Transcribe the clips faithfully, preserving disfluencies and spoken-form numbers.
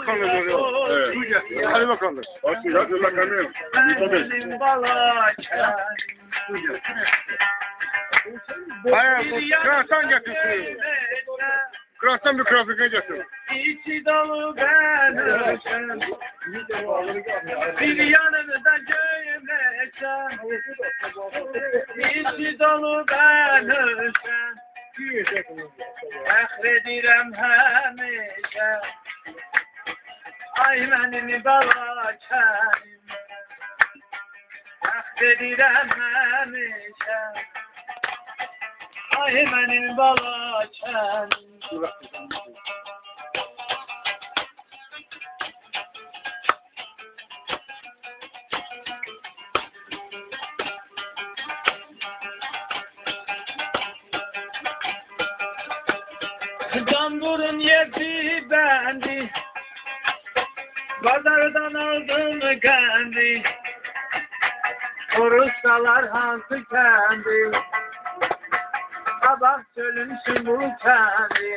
Bakanlığı oluyor. Evet. Ali Bakanlığı. Başlıyor. Hadi bakanım. Benim balaçam. Hayır, bu kırastan getirsin. Kırastan bir kırasıkı getir. İçi dolu ben ölçem. Bir yanımda göğmeçem. İçi dolu ben ölçem. Fəxredirəm həmişə. Ay mənim balaçəm. Fəxredirəm həmişə. Ay mənim balaçəm. Zamburun yedi bendi. Pazardan aldım kendi. Oruçtalar hansı kendi. Sabah çölünsün bu kendi.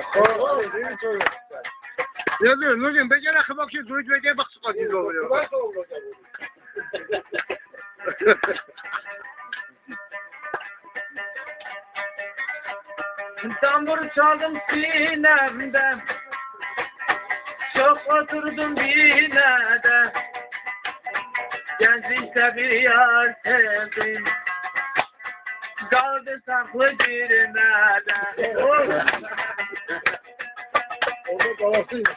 Ne diyor? Nurcan, ben gene bak ki durucu ve gel bak sıkı dizi oluyor. Zambur çaldım sinemde. Çok oturdum binede. Gençlikte bir yar sevdim. Kaldı saklı girmede. Orada kalasıymış.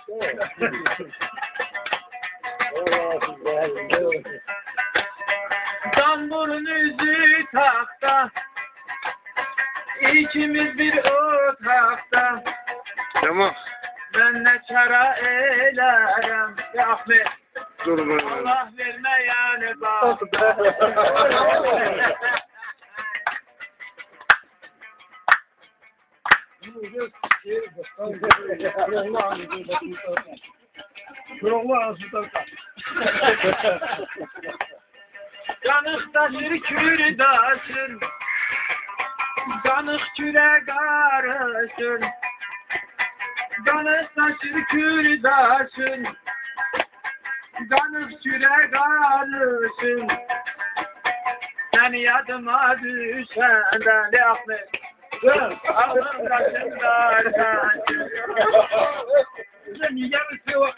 Zamburun yüzü takta. İkimiz bir otaqda. Tamam. Ben ne çara eylerim. Ya Ahmet. Dur bana. Allah verme yani bak. Yanıkta sürkür daşın. Kanık küre karışın. Kanıkta sürkür daşın. Kanık küre karışın. Sen yadıma düşenden de Ahmet. Ağzım kaşınlar kaçın. Sen niye misin o?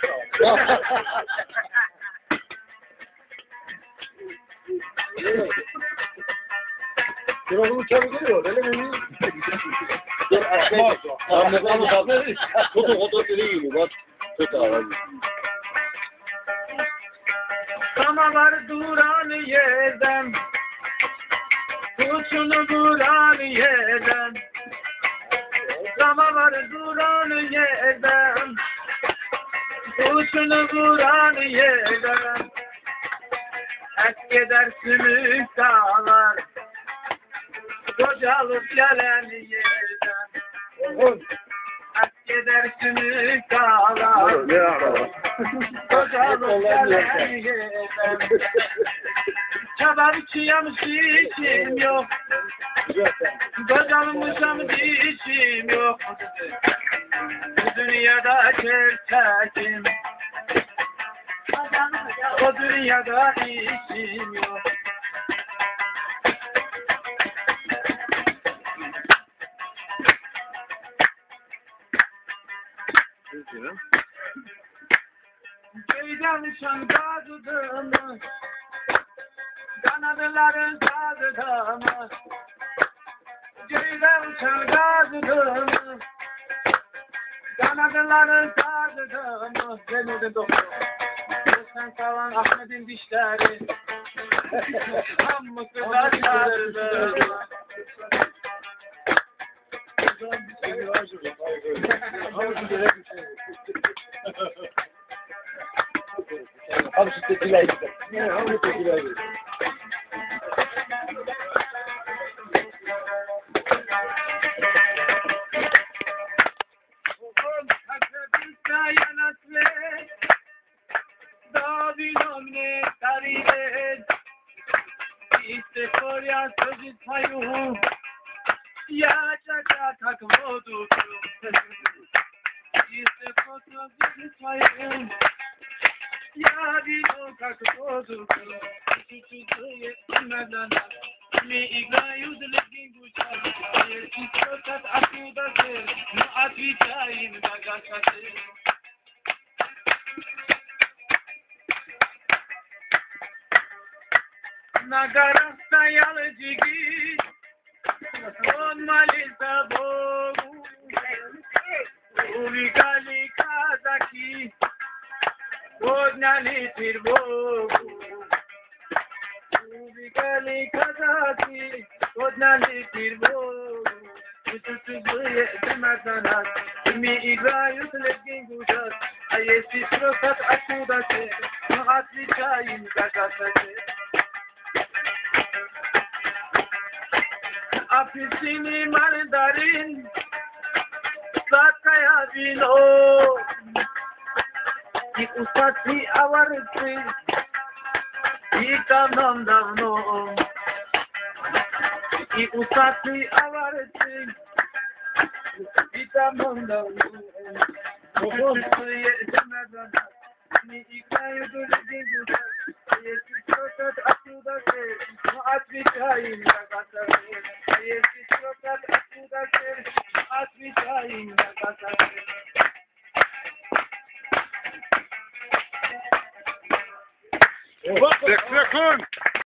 Kırılımı çabuk ediyor. Öyle mi? Dur, Ahmet. Ahmet, Ahmet, Ahmet. Foto, foto değil. Bak. Kötü abi. Samalar duran yerden. Kuşunu duran yerden. Samalar duran yerden. Kuşunu duran yerden. Et eder sümük dağlar. Kocalıp gelen yerden. Et eder sümük dağlar. Ne araba? Kocalıp gelen yerden. Çabam çiğam dişim yok. Kocalmışam dişim yok. Bu dünyada gerçekim. O dünyada işim yok. Köyden uçan gazıdığımı, kanadıların sazıdığımı. Köyden uçan gazıdığımı, kanadıların sazıdığımı. Denildin doktor. Sen kalan Ahmet'in dişleri. Hamısı da sardı. Abi şu tekiler gider. Ne? Abi tekiler gider. Historia sözü sayuhu. Ya çaka tak modu. чисто фото твоим. Я видел, как воздух чувствует иногда. Мы играют легенду час. Если что-то отсюда ты, мы отвечаем на гасаты. На горах стоял джигит, он молился Богу. Убегали казаки, подняли тревогу. Убегали казаки, подняли тревогу. Чужие дымят на нас, ими играют легенду час. А если спросят откуда ты, мы отвечаем за гасаты. Апельсины, мандарин, сладкое вино и усатые оварцы, и давно-давно, и усатые оварцы, и давно-давно. Чужие дымят, не играют легенду час. Если спросят откуда ты, мы отвечаем на гасаты. Если спросят откуда ты, мы отвечаем на гасаты. Sek sekund.